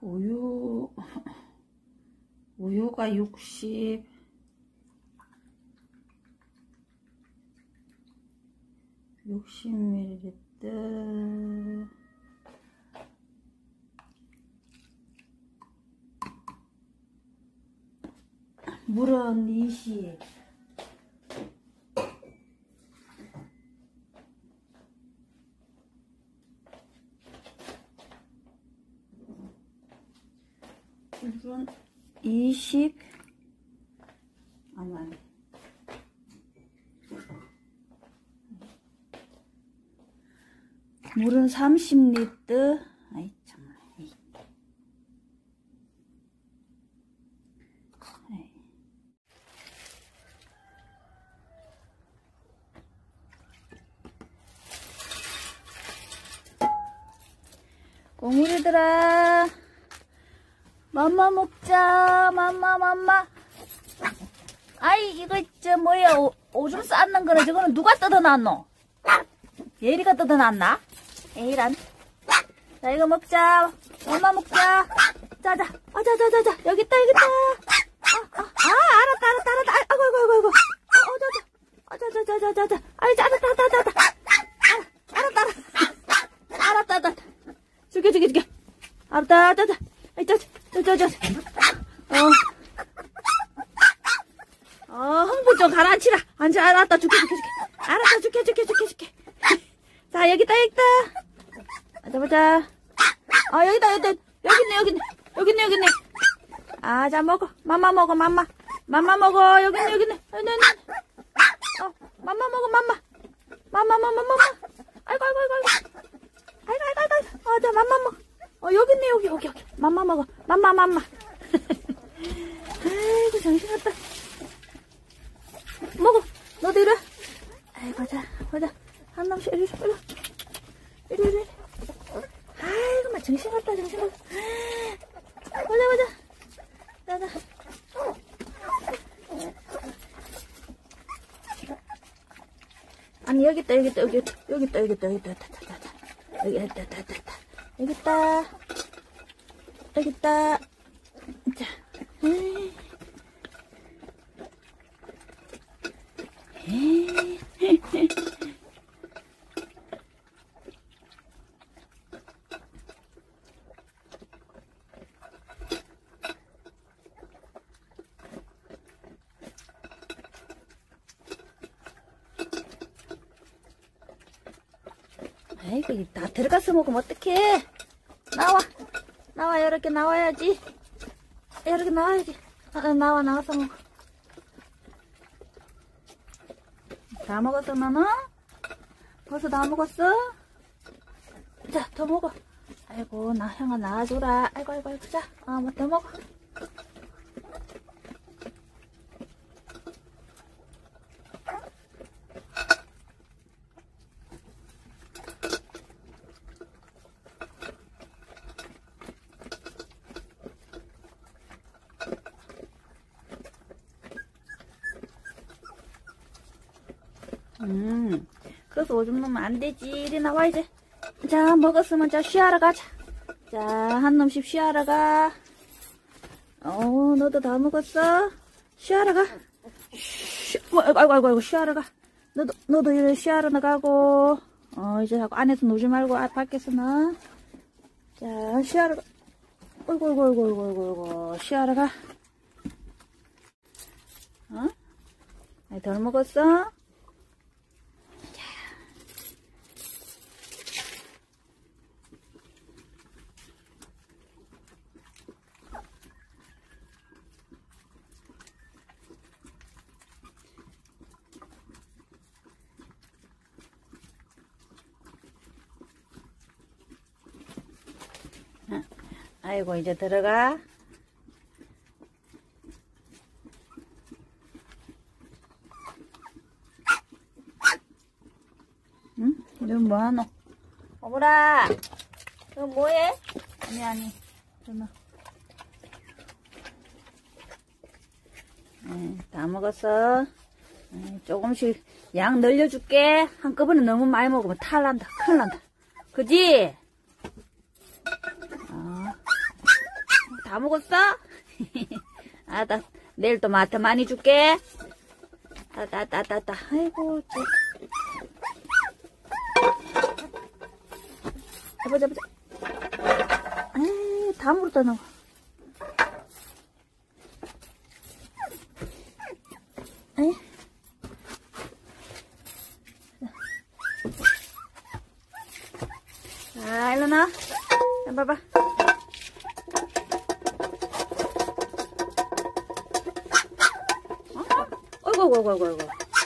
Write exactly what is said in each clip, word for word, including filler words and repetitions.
우유, 우유가 육십, 육십 밀리리터, 물은 이십, 물은 이십, 아니, 아니. 물은 삼십 리터, 아이, 정말. 에이. 에이. 꼬물이들아, 맘마 먹자. 맘마 맘마. 아이 이거 저 뭐야, 오, 오줌 싸는 거는 저거는 누가 뜯어놨노? 예리가 뜯어놨나? 에이란. 자 이거 먹자. 맘마 먹자. 자자. 아자자자자. 여기 있다 여기 있다. 아, 아, 아 알았다 알았다 알았다. 아이고 아이고 아이고 아이고. 어 자자. 아자자자자자. 아이 알았다 알았다 알았다. 알았다 알았다. 알았다 알았다. 죽여 죽여 죽여. 알았다 알았다. 아이 자자. 자자자. 어. 어, 흥분 좀 가라앉히라. 앉아, 알았다. 줄게, 줄게, 줄게. 알았다, 줄게, 줄게, 줄게, 줄게. 자, 여기 있다, 여기 있다. 보자, 보자. 아, 여기다, 여기다. 여기 있네, 여기 있네. 여기 있네, 여기 있네. 아, 자, 먹어. 맘마 먹어, 맘마. 맘마 먹어. 여기 있네, 여기 있네. 여기 있네, 여기 있네. 어, 맘마 먹어, 맘마. 맘마, 맘마, 맘마. 아이고, 아이고, 아이고, 아이고. 아이고, 아이고, 아이고. 어, 자, 맘마 먹어. 어, 여기 있네, 여기, 여기, 여기. 맘마 먹어. 맘마, 맘마. 아이고, 정신없다. 먹어. 너도 이리 와. 아이, 보자, 보자. 한 놈씩 이리, 이리, 이리, 이리, 이리. 아이고, 막 정신없다, 정신없다. 보자, 보자. 자자. 아니, 여기 있다, 여기 있다, 여기 있다, 여기 있다, 여기 있다, 여기 있다, 자, 자, 자. 여기 있다, 있다, 있다, 있다. 여기 있다. 여기 있다. 자. 에이. 아이고, 다 들어가서 먹으면 어떡해. 나와. 나와, 이렇게 나와야지. 이렇게 나와야지. 아, 나와, 나와서 먹어. 다 먹었어, 너는? 벌써 다 먹었어? 자, 더 먹어. 아이고, 나 형아 나와줘라. 아이고, 아이고, 아이고. 자, 어, 뭐 더 먹어. 음, 그래서 오줌 넣으면 안 되지. 이리 나와, 이제. 자, 먹었으면 자, 쉬하러 가자. 자, 한 놈씩 쉬하러 가. 어, 너도 다 먹었어? 쉬하러 가. 쉬, 뭐, 아이고, 아이고, 아이고, 쉬하러 가. 너도, 너도 이리 쉬하러 나가고. 어, 이제 하고 안에서 놀지 말고, 아, 밖에서 나. 자, 쉬하러 가. 어이구, 어이구, 어이구, 어이구, 어이구, 어이구, 쉬하러 가. 어? 아니, 덜 먹었어? 아이고, 이제 들어가. 응? 너 뭐하노? 어머라, 너 뭐해? 아니, 아니. 전화. 네, 다 먹었어. 네, 조금씩 양 늘려줄게. 한꺼번에 너무 많이 먹으면 탈 난다. 큰일 난다. 그지? 어. 다 먹었어? 아, 나 내일 또 마트 많이 줄게. 따따따따따. 아이고, 저. 해보자, 보자. 에이, 다 물었다, 너. 에이. 자, 일로 나. 봐봐. 어이구, 어이구, 어이구, 어이구.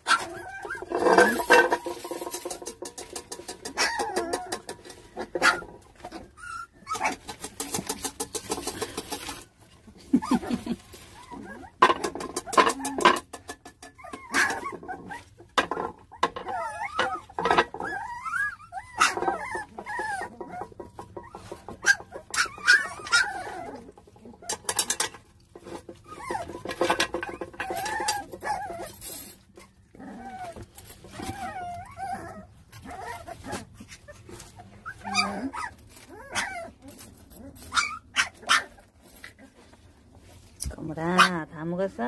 꼬물아, 다 먹었어?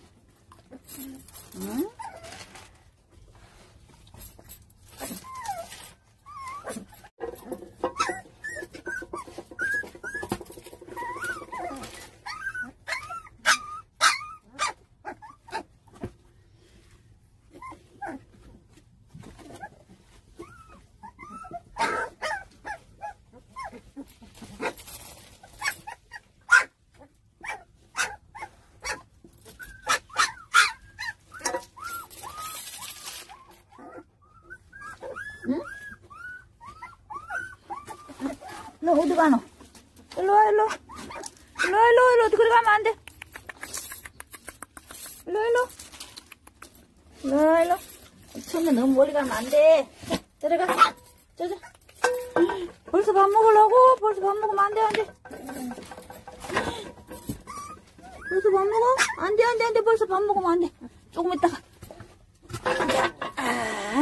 응? 응? 너 어디 가노? 일로 와, 일로. 일로 와, 일로, 일로. 그래 가면 안 돼. 일로, 일로. 일로, 일로. 처음에 너무 멀리 가면 안 돼. 들어가. 저저. 벌써 밥 먹으려고? 벌써 밥 먹으면 안 돼, 안 돼. 벌써 밥 먹어? 안 돼, 안 돼, 안 돼. 벌써 밥 먹으면 안 돼. 조금 있다가. 아.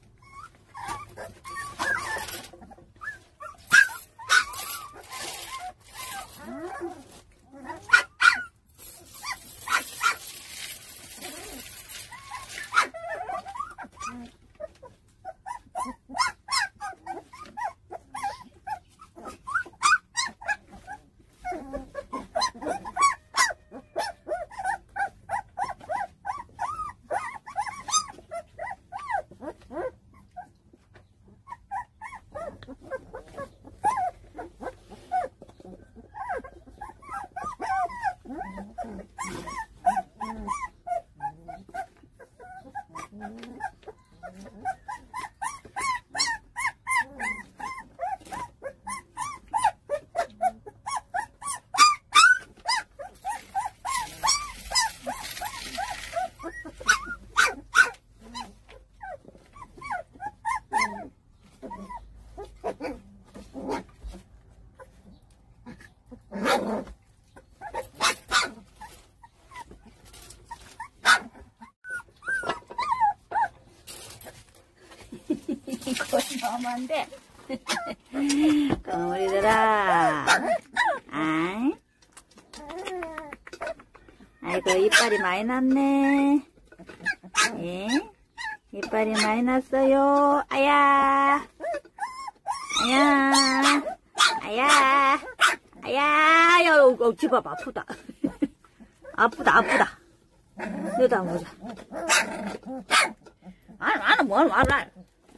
이거 너무 안 돼. 꼬물이들아. 아이. 아이고, 이빨이 많이 났네. 예? 이빨이 많이 났어요. 아야. 아야. 아야. 아야. 야, 어, 집어봐. 아프다. 아프다, 아프다. 너도 한번 보자. 안, 안, 뭘, 안, 안.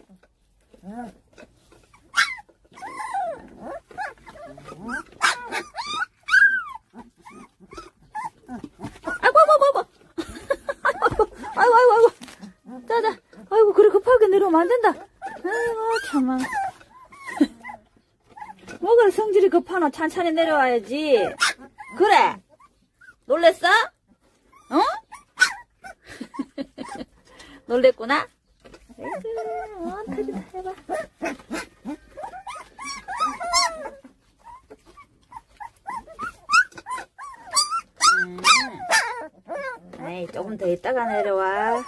아이고, 아이고, 아이고, 아이고, 아이고, 아이고, 자자, 아이고, 그래 급하게 내려오면 안 된다. 아이고, 참아. 뭐가 성질이 급하노? 찬찬히 내려와야지. 그래. 놀랬어? 어? 놀랬구나? 아이고, 어, 타지, 해봐. 음. 아이, 조금 더 있다가 내려와.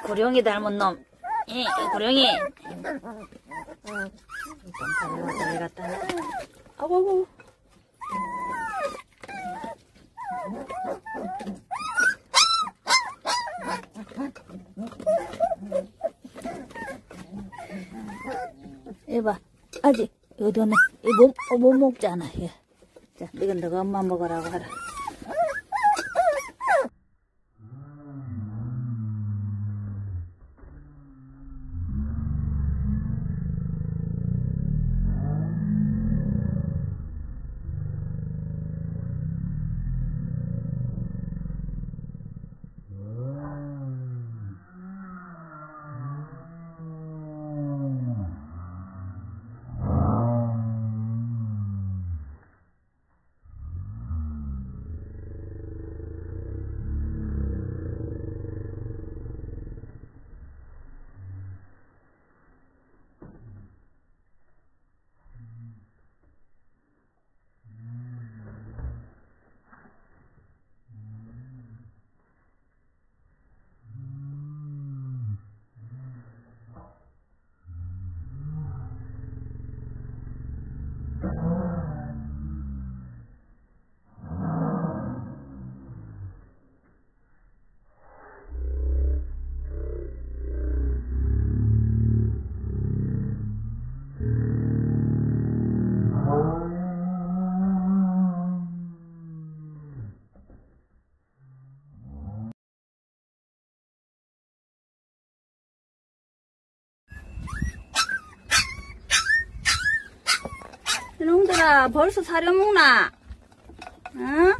구룡이 닮은 놈. 이 구룡이. 잘 갔다. 아고. 이봐, 아직 여도는 이못 못 먹잖아. 얘. 자, 이건 너가 엄마 먹으라고 하라. 이놈들아, 벌써 사료 먹나? 응?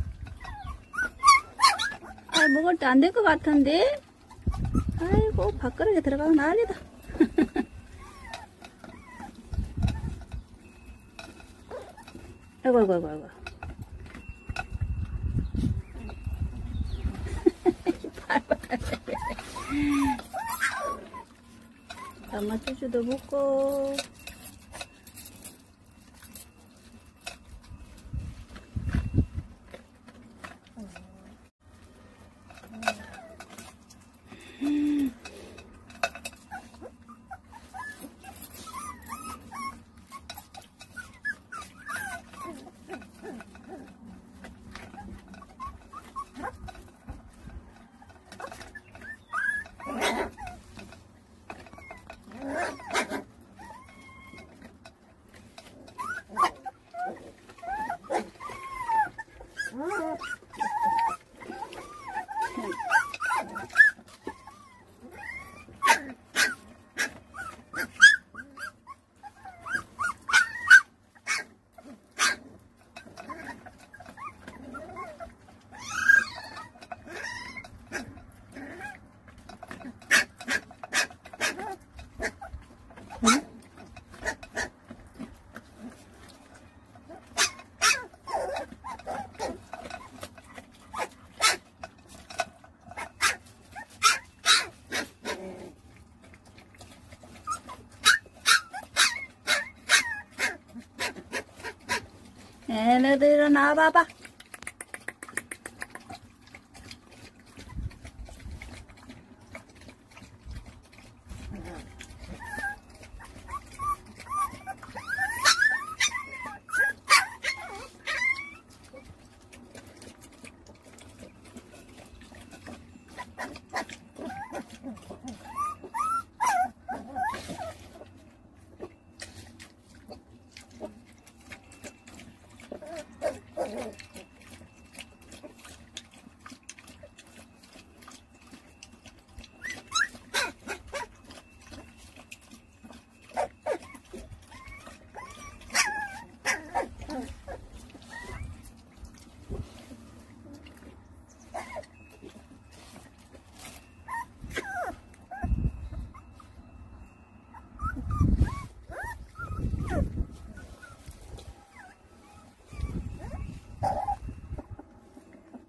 아, 먹을 때 안 될 것 같은데? 아이고, 밥그릇에 들어가면 난리다. 아이고, 아이고, 아이고, 아이고. 담아주주도 먹고. 얘네들 일어나 봐봐.